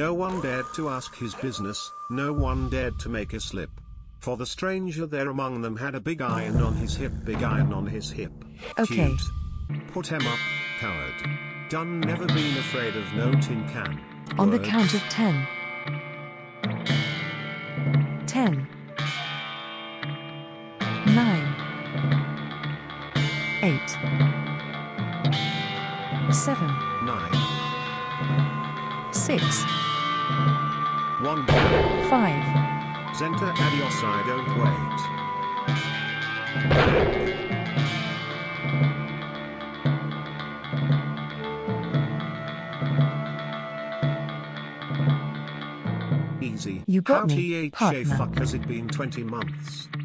No one dared to ask his business, no one dared to make a slip. For the stranger there among them had a big iron on his hip, big iron on his hip. Okay. Cute. Put him up, coward. Done never been afraid of no tin can. On the Words. count of 10. 10. 9. 8. 7. 9. 6. 1. 5. Zenta adios, I don't wait. Easy. You got How me, THA partner. fuck has it been 20 months?